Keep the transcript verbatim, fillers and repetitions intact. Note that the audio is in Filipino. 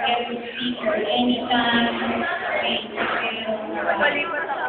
get to speak or anytime. Okay, thank you.